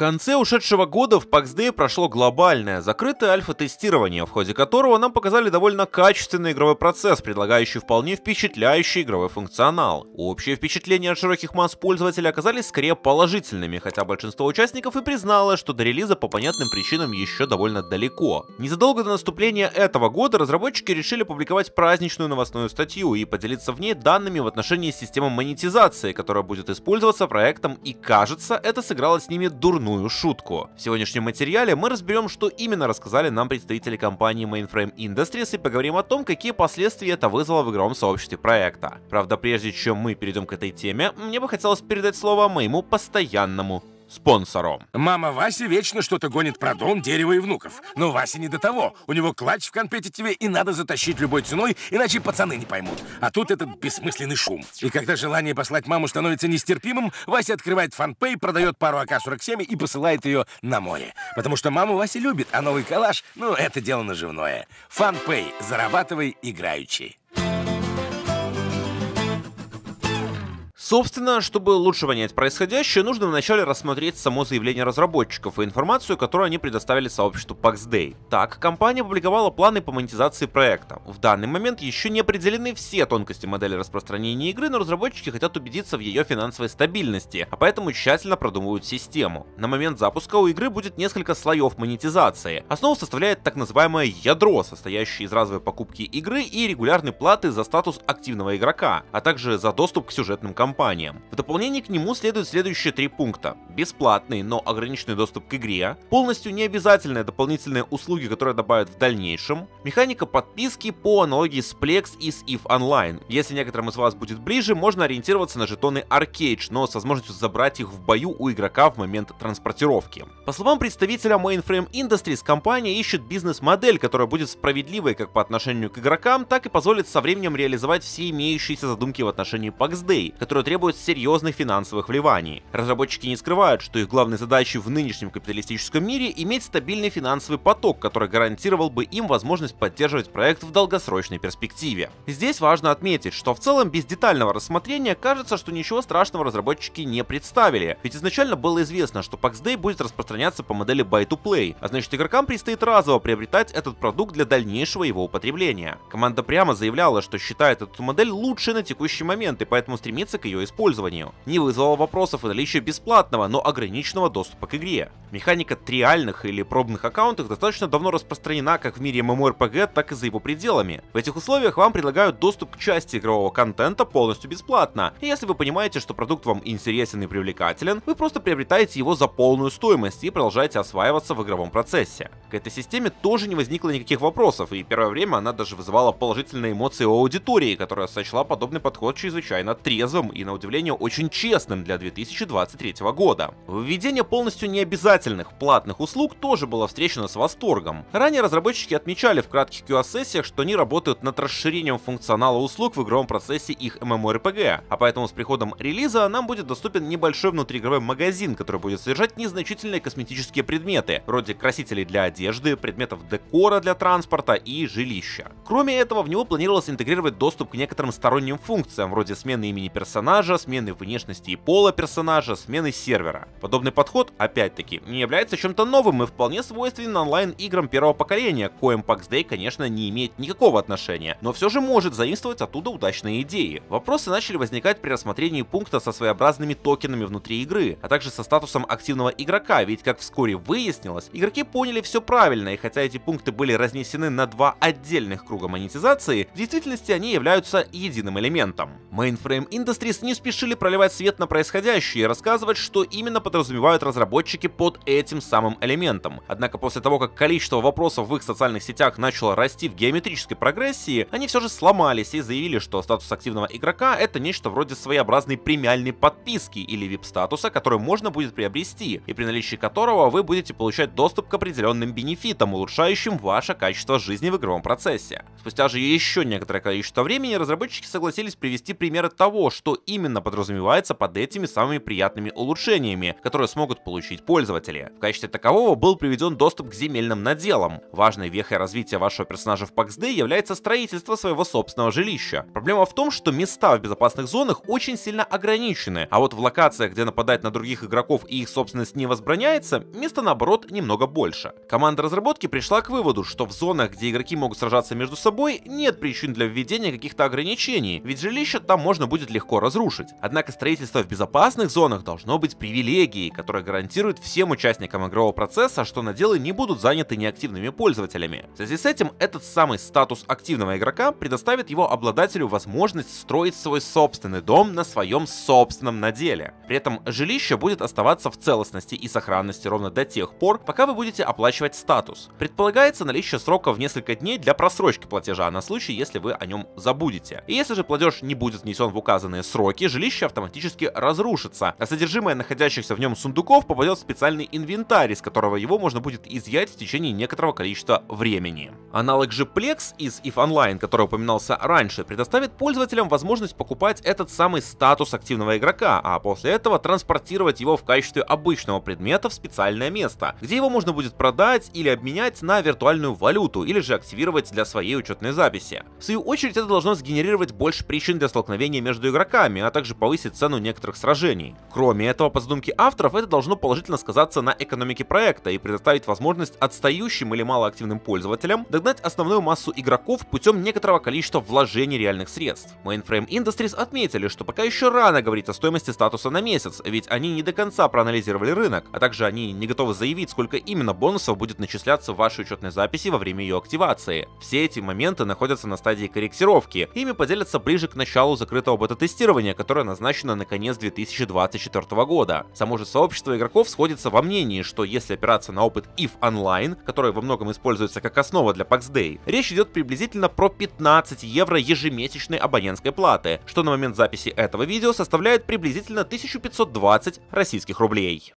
конце ушедшего года в PAX Day прошло глобальное, закрытое альфа-тестирование, в ходе которого нам показали довольно качественный игровой процесс, предлагающий вполне впечатляющий игровой функционал. Общие впечатления от широких масс пользователей оказались скорее положительными, хотя большинство участников и признало, что до релиза по понятным причинам еще довольно далеко. Незадолго до наступления этого года разработчики решили публиковать праздничную новостную статью и поделиться в ней данными в отношении системы монетизации, которая будет использоваться проектом, и кажется, это сыграло с ними дурную шутку. В сегодняшнем материале мы разберем, что именно рассказали нам представители компании Mainframe Industries, и поговорим о том, какие последствия это вызвало в игровом сообществе проекта. Правда, прежде чем мы перейдем к этой теме, мне бы хотелось передать слово моему постоянному спонсору. Мама Вася вечно что-то гонит про дом, дерево и внуков. Но Вася не до того. У него клатч в компетитиве, и надо затащить любой ценой, иначе пацаны не поймут. А тут этот бессмысленный шум. И когда желание послать маму становится нестерпимым, Вася открывает фанпэй, продает пару АК-47 и посылает ее на море. Потому что маму Вася любит, а новый калаш, ну, это дело наживное. Фанпэй. Зарабатывай играючи. Собственно, чтобы лучше понять происходящее, нужно вначале рассмотреть само заявление разработчиков и информацию, которую они предоставили сообществу PAX Day. Так, компания опубликовала планы по монетизации проекта. В данный момент еще не определены все тонкости модели распространения игры, но разработчики хотят убедиться в ее финансовой стабильности, а поэтому тщательно продумывают систему. На момент запуска у игры будет несколько слоев монетизации. Основу составляет так называемое ядро, состоящее из разовой покупки игры и регулярной платы за статус активного игрока, а также за доступ к сюжетным кампаниям. В дополнение к нему следуют следующие 3 пункта. Бесплатный, но ограниченный доступ к игре, полностью необязательные дополнительные услуги, которые добавят в дальнейшем, механика подписки по аналогии с Plex и с EVE Online. Если некоторым из вас будет ближе, можно ориентироваться на жетоны Arcade, но с возможностью забрать их в бою у игрока в момент транспортировки. По словам представителя Mainframe Industries, компания ищет бизнес-модель, которая будет справедливой как по отношению к игрокам, так и позволит со временем реализовать все имеющиеся задумки в отношении PAX Day, которые требуют серьезных финансовых вливаний. Разработчики не скрывают, что их главной задачей в нынешнем капиталистическом мире иметь стабильный финансовый поток, который гарантировал бы им возможность поддерживать проект в долгосрочной перспективе. Здесь важно отметить, что в целом без детального рассмотрения кажется, что ничего страшного разработчики не представили, ведь изначально было известно, что PAX Day будет распространяться по модели Buy-to-Play, а значит игрокам предстоит разово приобретать этот продукт для дальнейшего его употребления. Команда прямо заявляла, что считает эту модель лучшей на текущий момент и поэтому стремится к ее использованию. Не вызвало вопросов и наличие бесплатного, но ограниченного доступа к игре. Механика триальных или пробных аккаунтов достаточно давно распространена как в мире MMORPG, так и за его пределами. В этих условиях вам предлагают доступ к части игрового контента полностью бесплатно, и если вы понимаете, что продукт вам интересен и привлекателен, вы просто приобретаете его за полную стоимость и продолжаете осваиваться в игровом процессе. К этой системе тоже не возникло никаких вопросов, и первое время она даже вызывала положительные эмоции у аудитории, которая сочла подобный подход чрезвычайно трезвым и, на удивление, очень честным для 2023 года. Введение полностью необязательных платных услуг тоже было встречено с восторгом. Ранее разработчики отмечали в кратких QA-сессиях, что они работают над расширением функционала услуг в игровом процессе их MMORPG, а поэтому с приходом релиза нам будет доступен небольшой внутриигровой магазин, который будет содержать незначительные косметические предметы, вроде красителей для одежды, предметов декора для транспорта и жилища. Кроме этого, в него планировалось интегрировать доступ к некоторым сторонним функциям, вроде смены имени персонажа, смены внешности и пола персонажа, смены сервера. Подобный подход, опять-таки, не является чем-то новым и вполне свойственен онлайн-играм первого поколения, к коим PAX Day, конечно, не имеет никакого отношения, но все же может заимствовать оттуда удачные идеи. Вопросы начали возникать при рассмотрении пункта со своеобразными токенами внутри игры, а также со статусом активного игрока, ведь, как вскоре выяснилось, игроки поняли все правильно, и хотя эти пункты были разнесены на 2 отдельных круга монетизации, в действительности они являются единым элементом. Mainframe Industries не спешили проливать свет на происходящее и рассказывать, что именно подразумевают разработчики под этим самым элементом. Однако после того, как количество вопросов в их социальных сетях начало расти в геометрической прогрессии, они все же сломались и заявили, что статус активного игрока — это нечто вроде своеобразной премиальной подписки или VIP-статуса, который можно будет приобрести, и при наличии которого вы будете получать доступ к определенным бенефитам, улучшающим ваше качество жизни в игровом процессе. Спустя же еще некоторое количество времени разработчики согласились привести примеры того, что именно подразумевается под этими самыми приятными улучшениями, которые смогут получить пользователи. пользователи. В качестве такового был приведен доступ к земельным наделам. Важной вехой развития вашего персонажа в PAX Day является строительство своего собственного жилища. Проблема в том, что места в безопасных зонах очень сильно ограничены, а вот в локациях, где нападать на других игроков и их собственность не возбраняется, места наоборот немного больше. Команда разработки пришла к выводу, что в зонах, где игроки могут сражаться между собой, нет причин для введения каких-то ограничений, ведь жилище там можно будет легко разрушить. Однако строительство в безопасных зонах должно быть привилегией, которая гарантирует всем участникам игрового процесса, что наделы не будут заняты неактивными пользователями. В связи с этим этот самый статус активного игрока предоставит его обладателю возможность строить свой собственный дом на своем собственном наделе. При этом жилище будет оставаться в целостности и сохранности ровно до тех пор, пока вы будете оплачивать статус. Предполагается наличие срока в несколько дней для просрочки платежа на случай, если вы о нем забудете. И если же платеж не будет внесен в указанные сроки, жилище автоматически разрушится, а содержимое находящихся в нем сундуков попадет в специальный инвентарь, из которого его можно будет изъять в течение некоторого количества времени. Аналог же Plex из EVE Online, который упоминался раньше, предоставит пользователям возможность покупать этот самый статус активного игрока, а после этого транспортировать его в качестве обычного предмета в специальное место, где его можно будет продать или обменять на виртуальную валюту, или же активировать для своей учетной записи. В свою очередь, это должно сгенерировать больше причин для столкновения между игроками, а также повысить цену некоторых сражений. Кроме этого, по задумке авторов, это должно положительно сказаться на экономике проекта и предоставить возможность отстающим или малоактивным пользователям догнать основную массу игроков путем некоторого количества вложений реальных средств. Mainframe Industries отметили, что пока еще рано говорить о стоимости статуса на месяц, ведь они не до конца проанализировали рынок, а также они не готовы заявить, сколько именно бонусов будет начисляться в вашей учетной записи во время ее активации. Все эти моменты находятся на стадии корректировки, ими поделятся ближе к началу закрытого бета-тестирования, которое назначено на конец 2024 года. Само же сообщество игроков сходится во мнении, что если опираться на опыт EVE Online, который во многом используется как основа для PAX Day, речь идет приблизительно про 15 евро ежемесячной абонентской платы, что на момент записи этого видео составляет приблизительно 1520 российских рублей.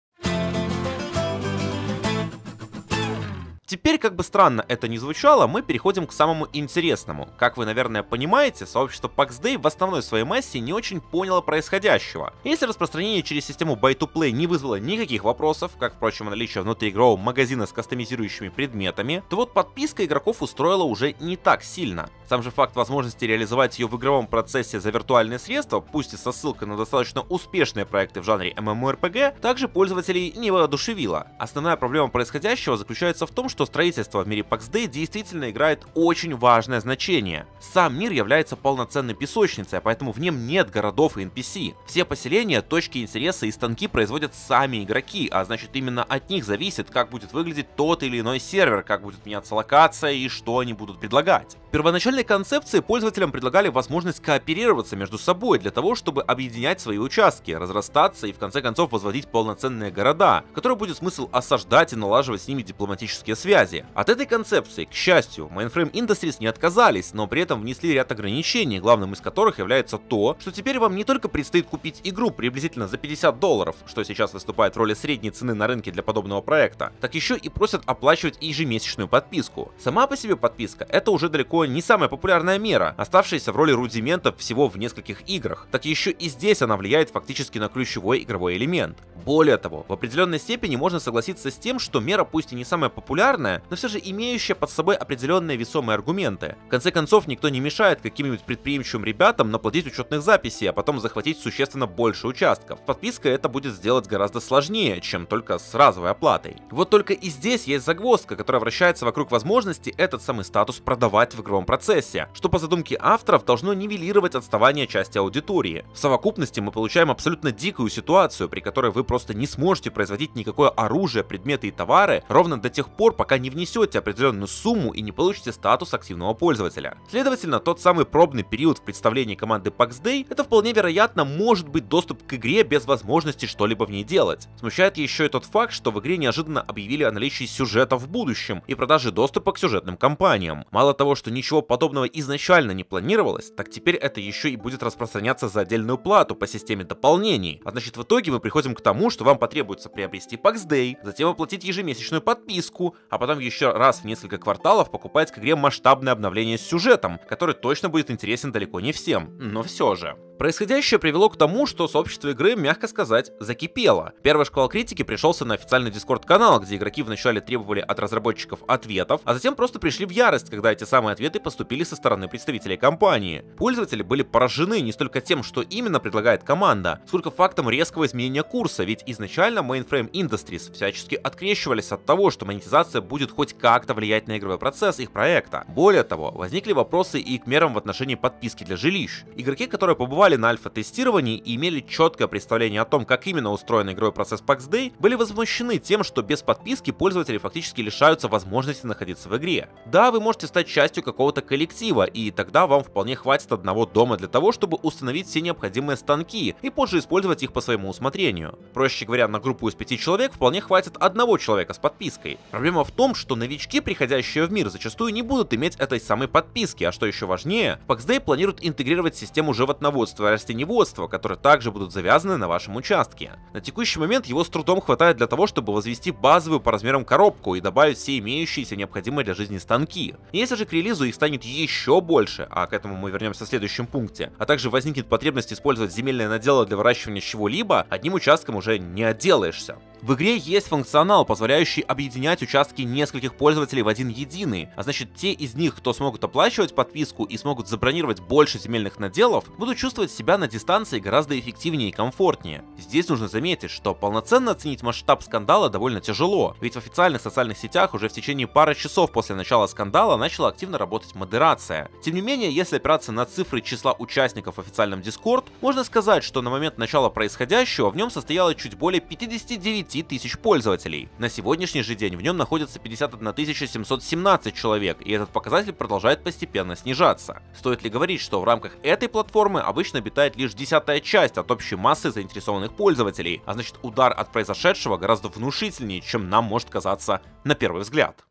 Теперь, как бы странно это ни звучало, мы переходим к самому интересному. Как вы, наверное, понимаете, сообщество PAX Day в основной своей массе не очень поняло происходящего. Если распространение через систему Buy-to-Play не вызвало никаких вопросов, как, впрочем, наличие внутриигрового магазина с кастомизирующими предметами, то вот подписка игроков устроила уже не так сильно. Сам же факт возможности реализовать ее в игровом процессе за виртуальные средства, пусть и со ссылкой на достаточно успешные проекты в жанре MMORPG, также пользователей не воодушевила. Основная проблема происходящего заключается в том, что строительство в мире PAX Day действительно играет очень важное значение. Сам мир является полноценной песочницей, поэтому в нем нет городов и NPC. Все поселения, точки интереса и станки производят сами игроки, а значит именно от них зависит, как будет выглядеть тот или иной сервер, как будет меняться локация и что они будут предлагать. В первоначальной концепции пользователям предлагали возможность кооперироваться между собой для того, чтобы объединять свои участки, разрастаться и в конце концов возводить полноценные города, в которые будет смысл осаждать и налаживать с ними дипломатические связи. От этой концепции, к счастью, Mainframe Industries не отказались, но при этом внесли ряд ограничений, главным из которых является то, что теперь вам не только предстоит купить игру приблизительно за $50, что сейчас выступает в роли средней цены на рынке для подобного проекта, так еще и просят оплачивать ежемесячную подписку. Сама по себе подписка — это уже далеко не самая популярная мера, оставшаяся в роли рудиментов всего в нескольких играх, так еще и здесь она влияет фактически на ключевой игровой элемент. Более того, в определенной степени можно согласиться с тем, что мера пусть и не самая популярная, но все же имеющая под собой определенные весомые аргументы. В конце концов, никто не мешает каким-нибудь предприимчивым ребятам наплодить учетных записей, а потом захватить существенно больше участков. Подписка это будет сделать гораздо сложнее, чем только с разовой оплатой. Вот только и здесь есть загвоздка, которая вращается вокруг возможности этот самый статус продавать в игровом процессе, что по задумке авторов должно нивелировать отставание части аудитории. В совокупности мы получаем абсолютно дикую ситуацию, при которой вы просто не сможете производить никакое оружие, предметы и товары ровно до тех пор, пока не внесете определенную сумму и не получите статус активного пользователя. Следовательно, тот самый пробный период в представлении команды PAX Day это вполне вероятно может быть доступ к игре без возможности что-либо в ней делать. Смущает еще и тот факт, что в игре неожиданно объявили о наличии сюжета в будущем и продаже доступа к сюжетным кампаниям. Мало того, что ничего подобного изначально не планировалось, так теперь это еще и будет распространяться за отдельную плату по системе дополнений. А значит, в итоге мы приходим к тому, что вам потребуется приобрести PAX Day, затем оплатить ежемесячную подписку, а потом еще раз в несколько кварталов покупать к игре масштабное обновление с сюжетом, который точно будет интересен далеко не всем, но все же. Происходящее привело к тому, что сообщество игры, мягко сказать, закипело. Первый шквал критики пришелся на официальный дискорд-канал, где игроки вначале требовали от разработчиков ответов, а затем просто пришли в ярость, когда эти самые ответы поступили со стороны представителей компании. Пользователи были поражены не столько тем, что именно предлагает команда, сколько фактом резкого изменения курса, ведь изначально Mainframe Industries всячески открещивались от того, что монетизация будет хоть как-то влиять на игровой процесс их проекта. Более того, возникли вопросы и к мерам в отношении подписки для жилищ. Игроки, которые побывали на альфа-тестировании и имели четкое представление о том, как именно устроен игровой процесс PAX Day, были возмущены тем, что без подписки пользователи фактически лишаются возможности находиться в игре. Да, вы можете стать частью какого-то коллектива, и тогда вам вполне хватит одного дома для того, чтобы установить все необходимые станки и позже использовать их по своему усмотрению. Проще говоря, на группу из 5 человек вполне хватит одного человека с подпиской. Проблема в том, что новички, приходящие в мир, зачастую не будут иметь этой самой подписки, а что еще важнее, PAX Day планирует интегрировать систему животноводства и растениеводства, которые также будут завязаны на вашем участке. На текущий момент его с трудом хватает для того, чтобы возвести базовую по размерам коробку и добавить все имеющиеся необходимые для жизни станки. Если же к релизу их станет еще больше, а к этому мы вернемся в следующем пункте, а также возникнет потребность использовать земельные наделы для выращивания чего-либо, одним участком уже не отделаешься. В игре есть функционал, позволяющий объединять участки нескольких пользователей в один единый, а значит те из них, кто смогут оплачивать подписку и смогут забронировать больше земельных наделов, будут чувствовать себя на дистанции гораздо эффективнее и комфортнее. Здесь нужно заметить, что полноценно оценить масштаб скандала довольно тяжело, ведь в официальных социальных сетях уже в течение пары часов после начала скандала начала активно работать модерация. Тем не менее, если опираться на цифры числа участников в официальном Discord, можно сказать, что на момент начала происходящего в нем состояло чуть более 59 тысяч пользователей. На сегодняшний же день в нем находится 51 717 человек, и этот показатель продолжает постепенно снижаться. Стоит ли говорить, что в рамках этой платформы обычно обитает лишь 10-я часть от общей массы заинтересованных пользователей, а значит удар от произошедшего гораздо внушительнее, чем нам может казаться на первый взгляд.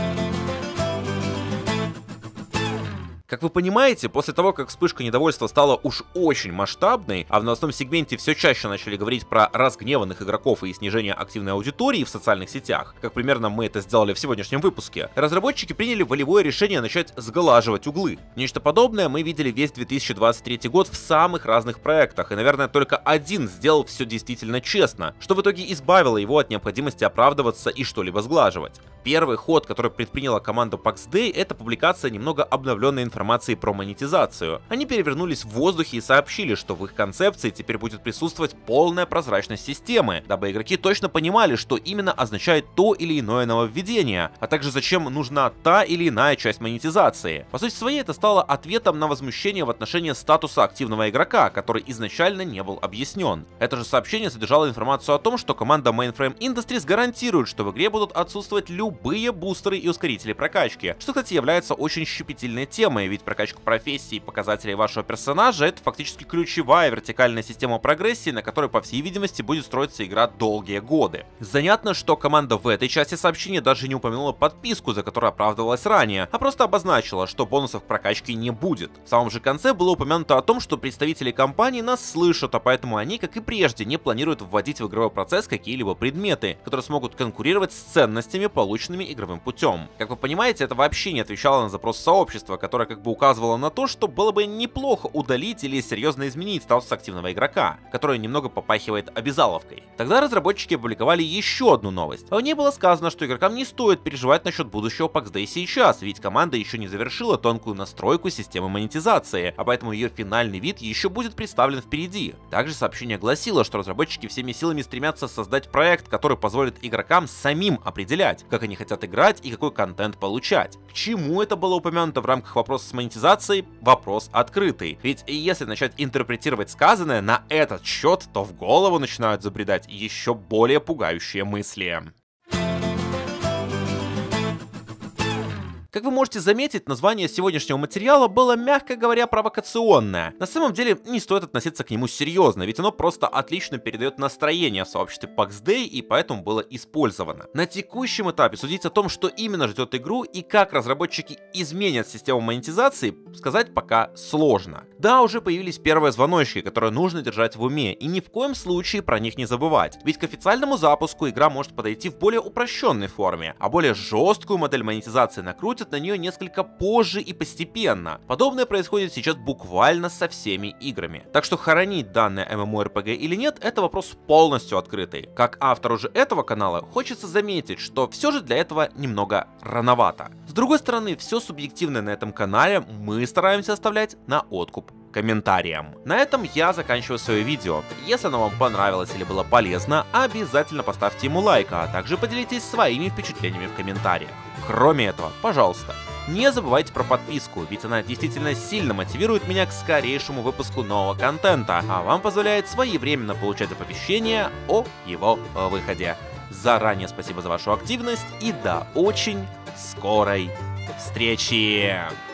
Как вы понимаете, после того, как вспышка недовольства стала уж очень масштабной, а в новостном сегменте все чаще начали говорить про разгневанных игроков и снижение активной аудитории в социальных сетях, как примерно мы это сделали в сегодняшнем выпуске, разработчики приняли волевое решение начать сглаживать углы. Нечто подобное мы видели весь 2023 год в самых разных проектах, и, наверное, только один сделал все действительно честно, что в итоге избавило его от необходимости оправдываться и что-либо сглаживать. Первый ход, который предприняла команда PAX Day, это публикация немного обновленной информации про монетизацию. Они перевернулись в воздухе и сообщили, что в их концепции теперь будет присутствовать полная прозрачность системы, дабы игроки точно понимали, что именно означает то или иное нововведение, а также зачем нужна та или иная часть монетизации. По сути своей, это стало ответом на возмущение в отношении статуса активного игрока, который изначально не был объяснен. Это же сообщение содержало информацию о том, что команда Mainframe Industries гарантирует, что в игре будут отсутствовать любые бустеры и ускорители прокачки, что, кстати, является очень щепетильной темой, ведь прокачка профессии и показателей вашего персонажа — это фактически ключевая вертикальная система прогрессии, на которой, по всей видимости, будет строиться игра долгие годы. Занятно, что команда в этой части сообщения даже не упомянула подписку, за которую оправдывалась ранее, а просто обозначила, что бонусов прокачки не будет. В самом же конце было упомянуто о том, что представители компании нас слышат, а поэтому они, как и прежде, не планируют вводить в игровой процесс какие-либо предметы, которые смогут конкурировать с ценностями, полученными игровым путем. Как вы понимаете, это вообще не отвечало на запрос сообщества, которое как бы указывало на то, что было бы неплохо удалить или серьезно изменить статус активного игрока, который немного попахивает обязаловкой. Тогда разработчики опубликовали еще одну новость. В ней было сказано, что игрокам не стоит переживать насчет будущего PAX Day сейчас, ведь команда еще не завершила тонкую настройку системы монетизации, а поэтому ее финальный вид еще будет представлен впереди. Также сообщение гласило, что разработчики всеми силами стремятся создать проект, который позволит игрокам самим определять, как они хотят играть и какой контент получать. К чему это было упомянуто в рамках вопроса с монетизацией? Вопрос открытый. Ведь если начать интерпретировать сказанное на этот счет, то в голову начинают забредать еще более пугающие мысли. Как вы можете заметить, название сегодняшнего материала было, мягко говоря, провокационное. На самом деле, не стоит относиться к нему серьезно, ведь оно просто отлично передает настроение в сообществе PAX Day и поэтому было использовано. На текущем этапе судить о том, что именно ждет игру и как разработчики изменят систему монетизации, сказать пока сложно. Да, уже появились первые звоночки, которые нужно держать в уме, и ни в коем случае про них не забывать. Ведь к официальному запуску игра может подойти в более упрощенной форме, а более жесткую модель монетизации накрутит переходят на нее несколько позже и постепенно. Подобное происходит сейчас буквально со всеми играми. Так что хоронить данное MMORPG или нет, это вопрос полностью открытый. Как автору же этого канала хочется заметить, что все же для этого немного рановато. С другой стороны, все субъективное на этом канале мы стараемся оставлять на откуп комментариям. На этом я заканчиваю свое видео. Если оно вам понравилось или было полезно, обязательно поставьте ему лайк, а также поделитесь своими впечатлениями в комментариях. Кроме этого, пожалуйста, не забывайте про подписку, ведь она действительно сильно мотивирует меня к скорейшему выпуску нового контента, а вам позволяет своевременно получать оповещения о его выходе. Заранее спасибо за вашу активность и до очень скорой встречи!